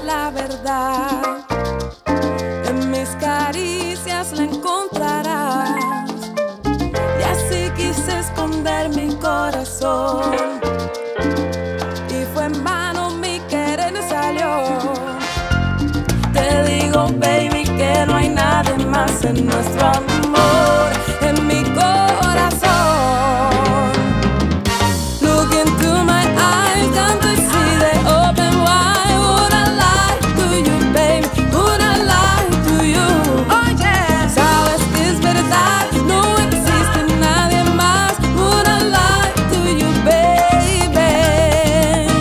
la verdad. En mis caricias la encontrarás. Y así quise esconder mi corazón. Y fue en vano, mi querer salió. Te digo, baby, que no hay nadie más en nuestro amor, en mi corazón. Look into my eyes, can't you see they open wide? Would I lie to you, baby? Would I lie to you? Oh yeah. Sabes que es verdad, no existe nadie más. Would I lie to you, baby?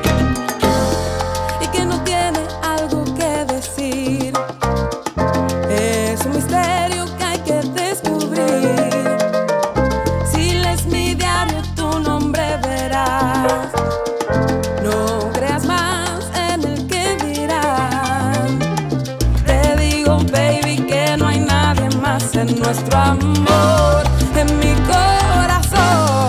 Y que no tiene algo que decir. Es un misterio que hay que descubrir. Si lees mi diario, tu nombre verás. No creas más en el que dirán. Te digo, baby, que no hay nadie más en nuestro amor, en mi corazón.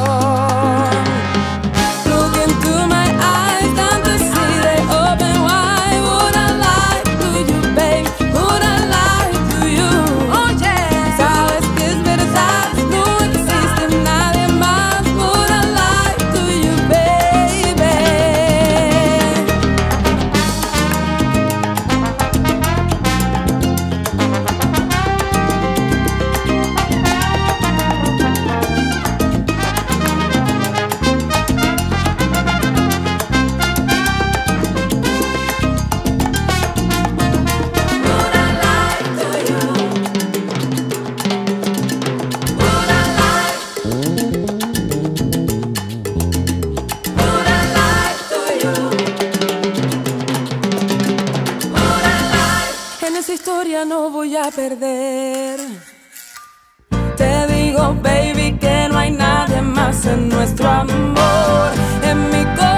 Look into my eyes, can't you see they open wide? Would I lie to you, baby? Would I lie to you? Oh yeah. Sabes que es verdad, no existe nadie más. Would I lie to you, baby? Would I lie to you? Would I lie? Would I lie to you? Would I lie? En esa historia no voy a perder. Te digo, baby, que no hay nadie más en nuestro amor, en mi corazón.